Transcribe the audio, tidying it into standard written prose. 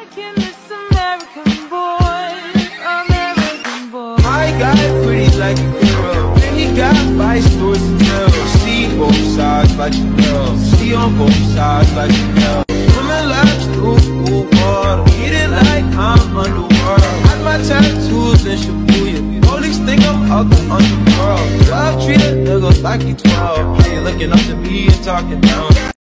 liking this American boy, American boy. My guy pretty like a girl, and he got 5 stories to tell. See both sides like a girl, see on both sides like a girl. Swimming laps through cool water, eating like I'm underwater. Got my tattoos in Shibuya, police think I'm out the underworld. 12 treat a nigga like he 12, they looking up to me and talking down.